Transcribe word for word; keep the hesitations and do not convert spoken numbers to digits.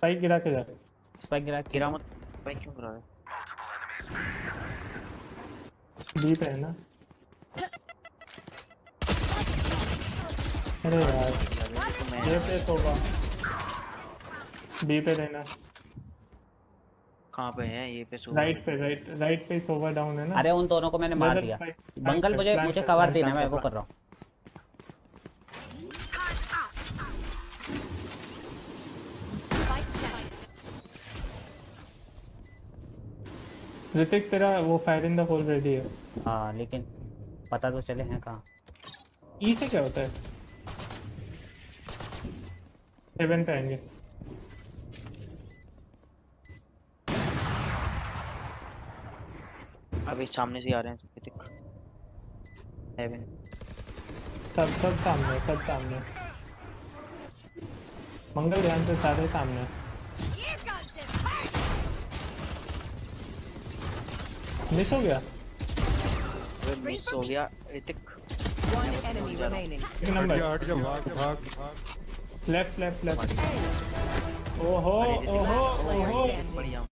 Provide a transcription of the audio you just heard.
Spike गिरा के जा। स्पाइक गिरा गिरा मत। स्पाइक क्यों गिरा है? बी पे है ना। अरे यार ये पे सोगा बी पे रहना। कहाँ पे है ये पे सोगा? राइट पे राइट राइट पे सोगा डाउन है ना। अरे उन दोनों को मैंने मार दिया। बंगल मुझे मुझे कवर देना, मैं वो कर रहा हूँ। ऋतिक तेरा वो fire in the hole ready है। हाँ लेकिन पता तो चले हैं कहाँ। ई से क्या होता है? सेवन पे आएंगे। अभी सामने से आ रहे हैं ऋतिक। हेवन। सब सब सामने सब सामने। मंगल ध्यान से सारे सामने। मिस हो गया। मिस हो गया ऋतिक। One enemy remaining. एक नंबर। हट जा, भाग भाग भाग। Left left left. ओहो ओहो ओहो। बढ़िया।